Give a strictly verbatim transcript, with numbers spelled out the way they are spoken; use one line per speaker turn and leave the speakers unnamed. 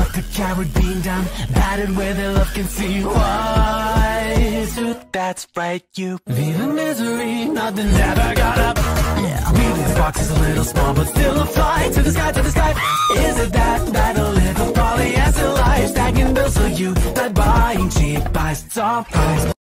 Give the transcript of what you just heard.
The coward being down, battered where their love can see. Why? So that's right, you feel the misery, nothing's ever got up. Yeah, maybe the box is a little small, but still a fly to the sky, to the sky. Is it that, that a little polyester life stacking bills for you, that buying cheap buys, it's all price.